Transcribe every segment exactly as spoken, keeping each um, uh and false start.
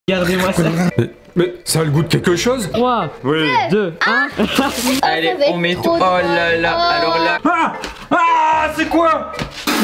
Regardez-moi ça. Mais, mais ça a le goût de quelque chose? trois, Oui. deux, un. Allez, on met tout. Oh là là, alors là. Ah, ah, c'est quoi?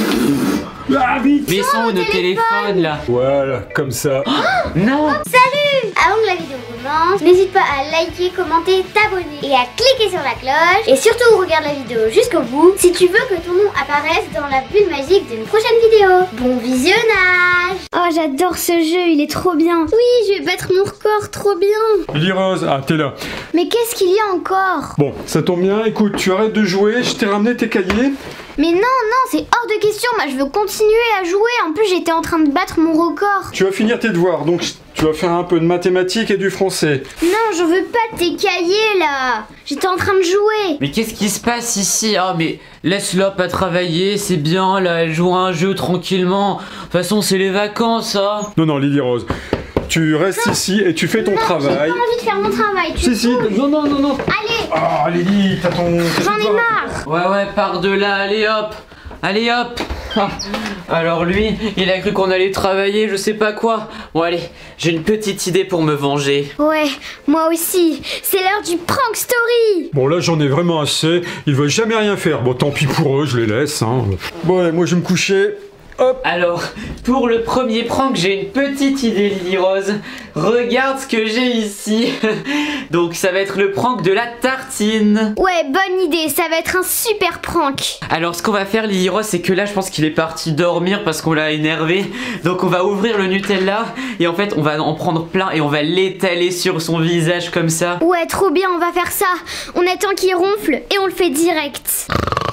Ah, vite. Mais sont nos téléphones là. Voilà, comme ça. Non. Salut! Avant que la vidéo commence, n'hésite pas à liker, commenter, t'abonner et à cliquer sur la cloche. Et surtout, regarde la vidéo jusqu'au bout si tu veux que ton nom apparaisse dans la bulle magique d'une prochaine vidéo. Bon visionnage! Oh, j'adore ce jeu, il est trop bien. Oui, je vais battre mon record, trop bien. Lily Rose, ah, t'es là. Mais qu'est-ce qu'il y a encore? Bon, ça tombe bien. Écoute, tu arrêtes de jouer. Je t'ai ramené tes cahiers. Mais non, non, c'est hors de question. Moi, je veux continuer à jouer. En plus, j'étais en train de battre mon record. Tu vas finir tes devoirs, donc tu vas faire un peu de mathématiques et du français. Non, je veux pas tes cahiers là. J'étais en train de jouer. Mais qu'est-ce qui se passe ici? Oh mais laisse-la pas travailler, c'est bien là, elle joue à un jeu tranquillement. De toute façon c'est les vacances hein. Non, non, Lily Rose. Tu restes ici et tu fais ton non, travail. J'ai pas envie de faire mon travail. Tu Si, si. Non, non, non, non. Allez, Ah, Lily, t'as ton... j'en ai marre. Ouais, ouais, par de là, allez hop. Allez hop. Ah. Alors lui, il a cru qu'on allait travailler, je sais pas quoi. Bon allez, j'ai une petite idée pour me venger. Ouais, moi aussi. C'est l'heure du prank story. Bon, là, j'en ai vraiment assez. Ils veulent jamais rien faire. Bon, tant pis pour eux, je les laisse. Hein. Bon, allez, moi, je vais me coucher. Hop. Alors, pour le premier prank, j'ai une petite idée, Lily Rose. Regarde ce que j'ai ici. Donc, ça va être le prank de la tartine. Ouais, bonne idée. Ça va être un super prank. Alors, ce qu'on va faire, Lily Rose, c'est que là, je pense qu'il est parti dormir parce qu'on l'a énervé. Donc, on va ouvrir le Nutella et en fait, on va en prendre plein et on va l'étaler sur son visage comme ça. Ouais, trop bien, on va faire ça. On attend qu'il ronfle et on le fait direct.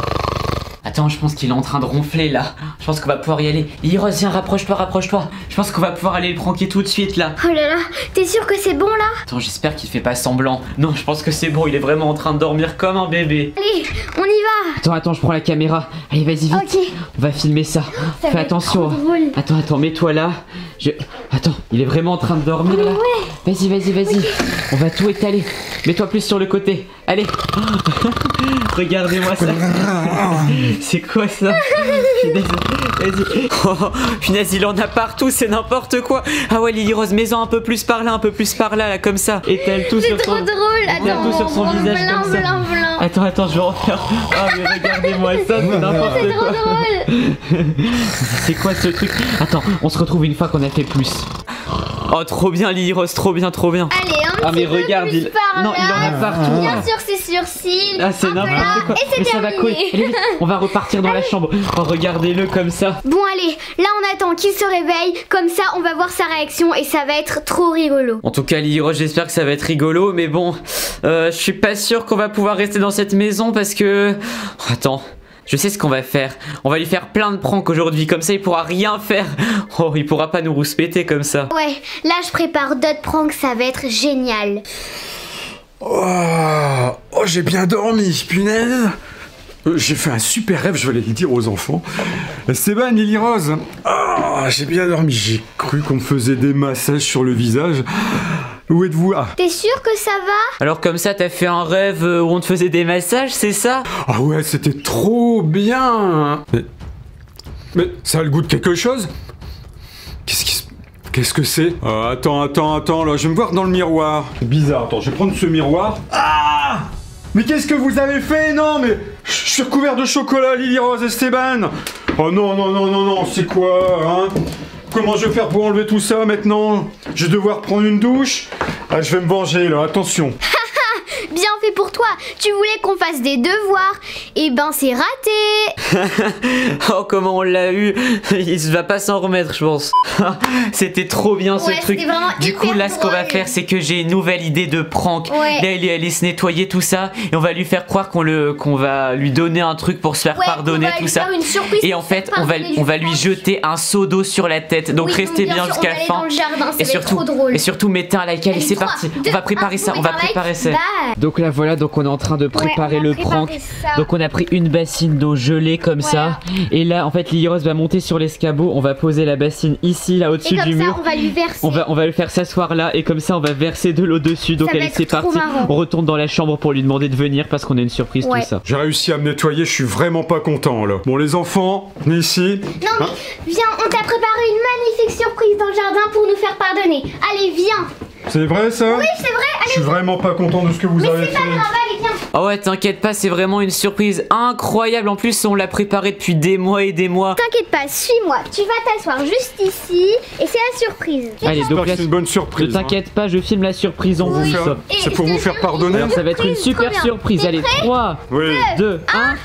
Attends, je pense qu'il est en train de ronfler là. Je pense qu'on va pouvoir y aller. Lily Rose, viens, rapproche-toi, rapproche-toi. Je pense qu'on va pouvoir aller le pranker tout de suite là. Oh là là, t'es sûr que c'est bon là? Attends, j'espère qu'il fait pas semblant. Non, je pense que c'est bon, il est vraiment en train de dormir comme un bébé. Allez, on y va. Attends, attends, je prends la caméra. Allez, vas-y, vite. Ok. On va filmer ça. Ça Fais va être attention. trop drôle. Attends, attends, mets-toi là. Je... Attends, il est vraiment en train de dormir là. Ouais. Vas-y, vas-y, vas-y. Okay. On va tout étaler. Mets-toi plus sur le côté. Allez. Regardez-moi ça. C'est quoi ça? Punaise, vas-y. Oh, punaise, il en a partout, c'est n'importe quoi. Ah ouais, Lily Rose, mets-en un peu plus par là, un peu plus par là, là, comme ça. Étale tout sur trop son... drôle. Étale tout sur son blanc, visage blanc, comme ça. blanc, blanc. Attends, attends, je vais refaire. Ah mais regardez-moi ça, c'est n'importe C'est trop quoi. drôle. C'est quoi ce truc? Attends, on se retrouve une fois qu'on a fait plus. Oh, trop bien, Lily Rose, trop bien, trop bien. Allez, un Ah petit mais peu regarde, plus il... par Non, là. il en a partout. Bien sûr, c'est sourcils. Ah, c'est un peu là, n'importe quoi. et c'est Mais ça va terminé. couler. Allez, vite, on va repartir dans la chambre. Oh, regardez-le comme ça. Bon allez, là on attend qu'il se réveille, comme ça on va voir sa réaction et ça va être trop rigolo. En tout cas, Lily Rose, j'espère que ça va être rigolo, mais bon, euh, je suis pas sûr qu'on va pouvoir rester dans cette maison parce que... Oh, attends, je sais ce qu'on va faire. On va lui faire plein de pranks aujourd'hui, comme ça il pourra rien faire. Oh, il pourra pas nous rouspéter comme ça. Ouais, là je prépare d'autres pranks, ça va être génial. Oh, oh j'ai bien dormi, punaise. Euh, J'ai fait un super rêve, je vais aller le dire aux enfants. Esteban, Lily Rose. Ah, j'ai bien dormi. J'ai cru qu'on me faisait des massages sur le visage. Où êtes-vous là? T'es sûr que ça va? Alors comme ça, t'as fait un rêve où on te faisait des massages, c'est ça? Ah ouais, c'était trop bien. Mais, mais ça a le goût de quelque chose? Qu'est-ce qui se... Qu'est-ce que c'est? euh, Attends, attends, attends, là, je vais me voir dans le miroir. C'est bizarre, attends, je vais prendre ce miroir. Ah! Mais qu'est-ce que vous avez fait? Non, mais je suis recouvert de chocolat, Lily Rose, Esteban. Oh non, non, non, non, non, c'est quoi, hein? Comment je vais faire pour enlever tout ça maintenant? Je vais devoir prendre une douche. Ah, je vais me venger, là, attention. Bien fait pour toi, tu voulais qu'on fasse des devoirs, et ben c'est raté. Oh, comment on l'a eu. Il va pas s'en remettre, je pense. C'était trop bien ce Ouais, truc. c'était vraiment Du coup, hyper là, ce qu'on va drôle. faire, c'est que j'ai une nouvelle idée de prank. Ouais. Là, il est allé se nettoyer tout ça, et on va lui faire croire qu'on le, qu'on va lui donner un truc pour se faire Ouais, pardonner on va tout lui ça. faire une surprise Et pour en se fait, faire on va, pardonner, on va je lui pense. jeter un seau d'eau sur la tête. Donc Oui, restez donc, bien sûr, jusqu'à on la va fin. aller dans le jardin, ça Et va être surtout, trop drôle. et surtout, mettez un like. Allez, Allez, c'est trois, parti. deux, On va préparer un, ça. vous On va mettez un like. préparer ça. Bye. Donc là, voilà, donc on est en train de préparer Ouais, on a le préparé prank. ça. Donc on a pris une bassine d'eau gelée comme Voilà. ça. Et là, en fait, Lily Rose va monter sur l'escabeau. On va poser la bassine ici, là, Et au-dessus comme du ça, mur. on va lui verser. On va, on va le faire s'asseoir là et comme ça on va verser de l'eau dessus. Donc Ça va allez, être c'est trop parti. marrant. On retourne dans la chambre pour lui demander de venir parce qu'on a une surprise, Ouais. tout ça. J'ai réussi à me nettoyer, je suis vraiment pas content là. Bon les enfants, venez ici. Non mais viens, on t'a préparé une magnifique surprise dans le jardin pour nous faire pardonner. Allez, viens. C'est vrai ça? Oui, c'est vrai. Je suis vraiment pas content de ce que vous Mais avez c'est fait. pas grave, allez, viens. Oh ouais, t'inquiète pas, c'est vraiment une surprise incroyable. En plus, on l'a préparé depuis des mois et des mois. T'inquiète pas, suis-moi. Tu vas t'asseoir juste ici et c'est la surprise. Allez, J'espère donc que là, c'est une bonne ne surprise. t'inquiète pas, je filme la surprise en Pour vous. vous faire- Et C'est pour je vous te faire jure, pardonner. Alors ça va être une Surprise, super trop bien. surprise. T'es Allez, prêt? trois, Oui. deux, un.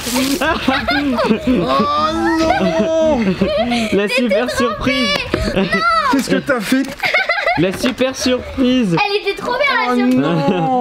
La super surprise. Qu'est-ce que t'as fait? La super surprise. Elle était trop bien la surprise. Non.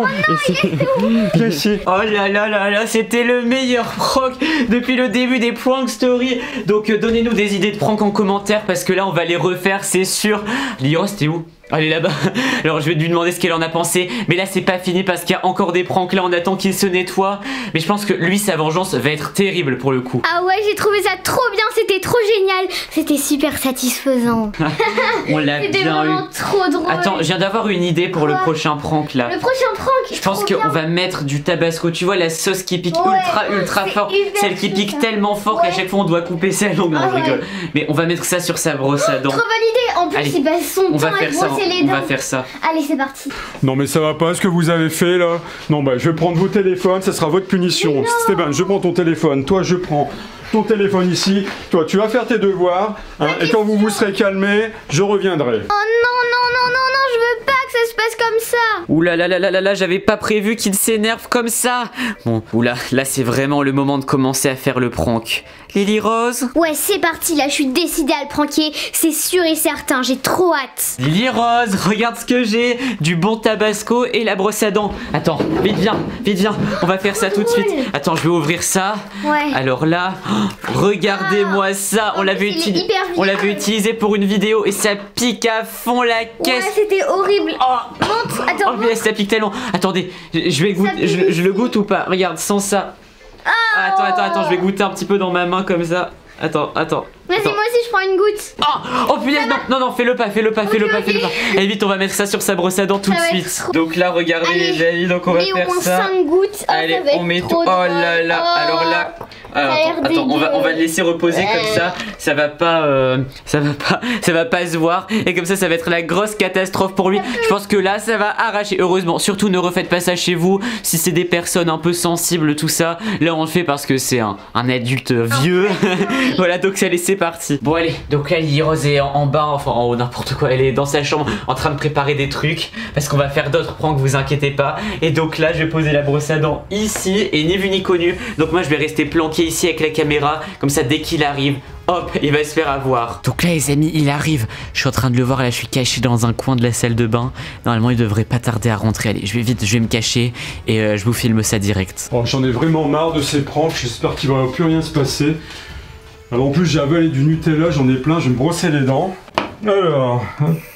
Viens ici. Oh là là là là, c'était le meilleur prank depuis le début des prank stories. Donc euh, donnez-nous des idées de prank en commentaire parce que là on va les refaire, c'est sûr. Lily Rose, t'es où? Elle est là-bas. Alors je vais lui demander ce qu'elle en a pensé. Mais là c'est pas fini parce qu'il y a encore des pranks. Là on attend qu'il se nettoie. Mais je pense que lui sa vengeance va être terrible pour le coup. Ah ouais, j'ai trouvé ça trop bien, c'était trop génial. C'était super satisfaisant. On l'a C'était bien eu. vraiment trop drôle. Attends, je viens d'avoir une idée pour le Quoi? prochain prank là. Le prochain prank. Je pense qu'on va mettre du tabasco, tu vois la sauce qui pique Ouais, ultra ultra c'est fort, hyper celle qui chaud, pique ça. tellement fort qu'à Ouais. chaque fois on doit couper sa langue, non Ah je ouais. rigole. Mais on va mettre ça sur sa brosse à dents. Trop bonne idée. En plus, Allez, il passe son On temps va à faire ça, brosser les on dents. va faire ça. Allez, c'est parti. Non mais ça va pas ce que vous avez fait là. Non bah je vais prendre vos téléphones, ça sera votre punition. Stéban, je prends ton téléphone, toi je prends ton téléphone ici, toi tu vas faire tes devoirs, hein, et quand vous vous serez calmé, je reviendrai. Oh non, non, non, non, non, je veux pas que ça se passe comme ça. Ouh là là là là là là, j'avais pas prévu qu'il s'énerve comme ça. Bon, oula, là c'est vraiment le moment de commencer à faire le prank. Lily Rose Ouais, c'est parti, là, je suis décidée à le pranker. C'est sûr et certain, j'ai trop hâte. Lily Rose, regarde ce que j'ai, du bon tabasco et la brosse à dents. Attends, vite viens, vite viens, on va faire ça tout de suite. Attends, je vais ouvrir ça. Ouais. Alors là, oh, regardez-moi ça, on En l'avait plus, il est uti- hyper on l'avait viral. utilisé pour une vidéo et ça pique à fond la Ouais, caisse. c'était horrible. Oh, Montre, oh attends, mais ça pique tellement. Attendez, je je vais goûter, pique je, je le ici. goûte ou pas? Regarde, sans ça. Ah, attends, attends, attends, je vais goûter un petit peu dans ma main comme ça. Attends, attends. Vas-y, attends. moi aussi, je prends une goutte. Oh, oh punaise, non, non, non, fais-le pas, fais-le pas, fais-le Ok, pas, ok. fais-le pas. Allez vite, on va mettre ça sur sa brosse à dents tout Ça de va suite. être trop- Donc là, regardez Allez, les amis, donc on va mets au faire moins ça. cinq gouttes. Oh, Allez, ça va on être met trop tout. Oh là drôle. là, Oh. alors là. Alors, Ça a l'air attends, attends, on va, dégueu. on va le laisser reposer comme ça. Ça va pas, euh, ça va pas, ça va pas se voir. Et comme ça, ça va être la grosse catastrophe pour lui. Je pense que là, ça va arracher. Heureusement, surtout ne refaites pas ça chez vous. Si c'est des personnes un peu sensibles, tout ça, là on le fait parce que c'est un, un adulte vieux. Voilà, donc allez, c'est parti. Bon allez, donc là Lily Rose est en, en bas, enfin en haut, n'importe quoi. Elle est dans sa chambre en train de préparer des trucs parce qu'on va faire d'autres pranks, vous inquiétez pas. Et donc là, je vais poser la brosse à dents ici et ni vu ni connu. Donc moi, je vais rester planqué ici avec la caméra, comme ça dès qu'il arrive, hop, il va se faire avoir. Donc là les amis, il arrive. Je suis en train de le voir, là je suis caché dans un coin de la salle de bain. Normalement il devrait pas tarder à rentrer. Allez, je vais vite, je vais me cacher et euh, je vous filme ça direct. Oh, j'en ai vraiment marre de ces pranks, j'espère qu'il va plus rien se passer. Alors en plus j'ai avalé du Nutella, j'en ai plein, je vais me brosser les dents. Alors...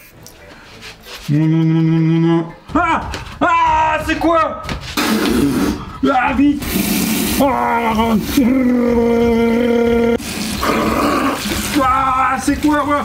Non, non, non, non, non, non. Ah Ah c'est quoi? Ah vite. Ah, ah c'est quoi moi?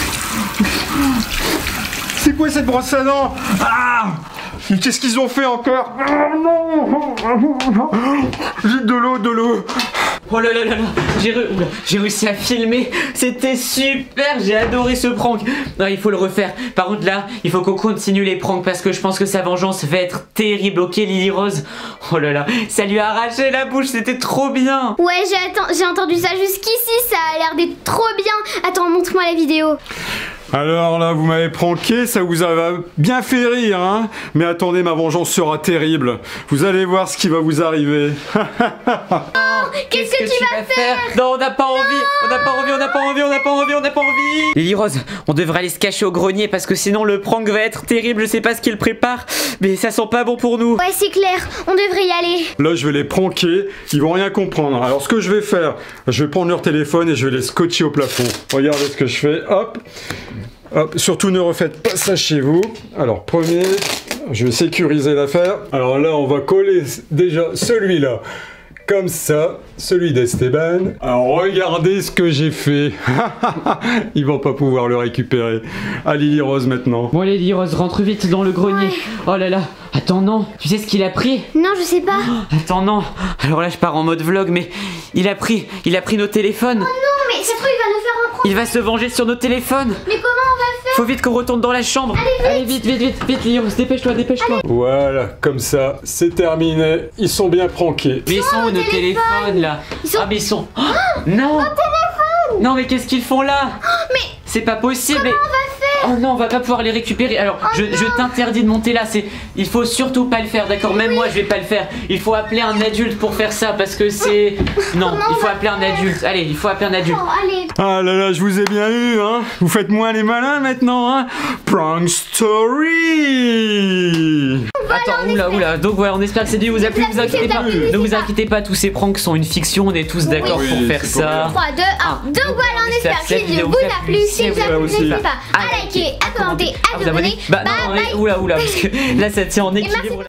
C'est quoi cette brosse à dents? Ah mais qu'est-ce qu'ils ont fait encore? Ah, non. Vite de l'eau, de l'eau. Oh là là là là, j'ai re- oula, j'ai réussi à filmer, c'était super, j'ai adoré ce prank. Non, il faut le refaire. Par contre là, il faut qu'on continue les pranks parce que je pense que sa vengeance va être terrible. Ok Lily Rose? Oh là là, ça lui a arraché la bouche, c'était trop bien. Ouais, j'ai atten- j'ai entendu ça jusqu'ici, ça a l'air d'être trop bien. Attends, montre-moi la vidéo. Alors là, vous m'avez pranké, ça vous a bien fait rire, hein? Mais attendez, ma vengeance sera terrible. Vous allez voir ce qui va vous arriver. Qu'est-ce que, tu vas faire? Non, on n'a pas envie, on n'a pas envie, on n'a pas envie, on n'a pas envie, on n'a pas envie. Lily Rose, on devrait aller se cacher au grenier parce que sinon le prank va être terrible. Je sais pas ce qu'il prépare, mais ça sent pas bon pour nous. Ouais, c'est clair, on devrait y aller. Là, je vais les pranker, ils vont rien comprendre. Alors, ce que je vais faire, je vais prendre leur téléphone et je vais les scotcher au plafond. Regardez ce que je fais, hop. Hop, surtout ne refaites pas ça chez vous. Alors, premier, je vais sécuriser l'affaire. Alors là, on va coller déjà celui-là. Comme ça, celui d'Esteban. Alors regardez ce que j'ai fait. Ils vont pas pouvoir le récupérer. À Lily Rose maintenant. Bon Lily Rose, rentre vite dans le grenier. Ouais. Oh là là. Attends non, tu sais ce qu'il a pris? Non, je sais pas. Oh, attends non. Alors là je pars en mode vlog, mais il a pris, il a pris nos téléphones. Oh non, mais ça se trouve il va nous faire un problème. Il va se venger sur nos téléphones. Mais comment on va faire? Faut vite qu'on retourne dans la chambre. Allez vite, Allez, vite, vite, vite, vite Lily Rose, dépêche-toi, dépêche-toi. Voilà, comme ça, c'est terminé. Ils sont bien prankés. Mais ils sont où nos téléphones, téléphones là? Ils sont... Ah mais ils sont... Oh, non. Non mais qu'est-ce qu'ils font là? Mais c'est pas possible. Comment et... on va faire? Oh non, on va pas pouvoir les récupérer. Alors, oh je, je t'interdis de monter là. C'est, il faut surtout pas le faire, d'accord? Même oui. moi, je vais pas le faire. Il faut appeler un adulte pour faire ça parce que c'est. Non, Comment il faut appeler un adulte. Allez, il faut appeler un adulte. Oh, allez. Ah là là, je vous ai bien eu, hein. Vous faites moins les malins maintenant, hein. Prank Story. Voilà, attends, oula, oula. Donc voilà, on espère que cette vidéo vous a plu. Vous inquiétez pas. Ne vous inquiétez pas, tous ces pranks sont une fiction. On est tous d'accord oui, pour oui, faire ça. trois, deux, un. Donc voilà, on espère que cette vidéo vous a plu. Si vous a plu, n'hésitez pas à liker, à commenter, à vous abonner. Bah non, non, oula, oula, parce que là ça tient en équilibre.